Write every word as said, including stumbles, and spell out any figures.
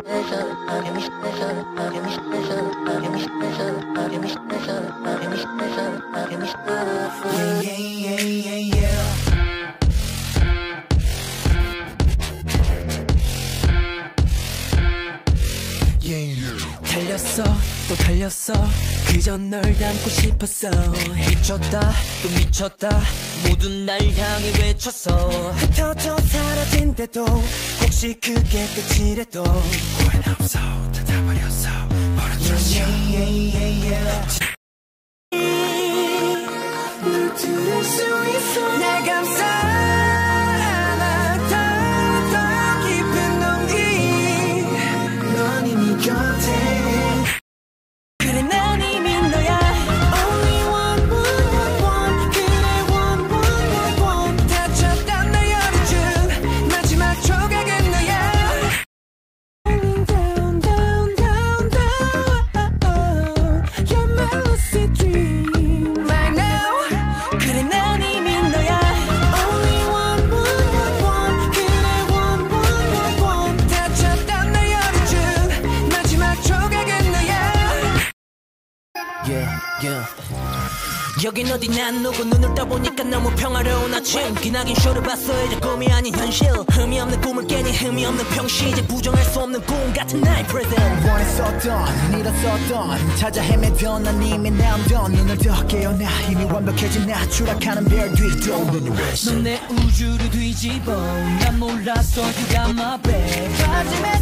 달렸어 또 달렸어 그저 널 담고 싶었어. 미쳤다 또 미쳤다 모두 날 향해 외쳤어. 흩어져 사라진대도 혹시 그게 끝이래도 후회는 없어 다 다 버렸어 버려줬어. 널 들을 수 있어 날 감싸 Yeah. 여긴 어디 난 누구 눈을 떠보니까 너무 평화로운 아침. 기나긴 쇼를 봤어 이제 꿈이 아닌 현실. 흠이 없는 꿈을 깨니 흠이 없는 평시. 이제 부정할 수 없는 꿈 같은 나의 present. 원했었던 잃었었던 찾아 헤매던 난 이미 남던 눈을 떠 깨어나 이미 완벽해진 나 추락하는 별 뒤도 넌 내 우주를 뒤집어 난 몰랐어 You got my back.